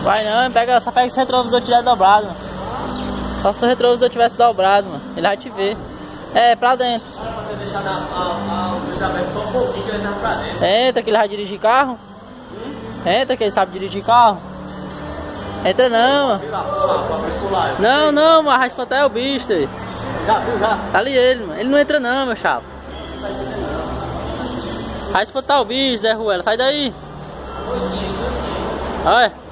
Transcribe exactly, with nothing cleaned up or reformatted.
Vai não, pega, só pega esse retrovisor tiver dobrado, mano. Só se o retrovisor tivesse dobrado, mano. Ele vai te ver. É, pra dentro. Entra que ele vai dirigir carro. Entra que ele sabe dirigir carro. Entra não, mano. Não, não, mas vai espantar é o bicho aí. Já viu, já? Tá ali ele, mano. Ele não entra não, meu chapa. Vai espantar o bicho, Zé Ruela. Sai daí. Olha.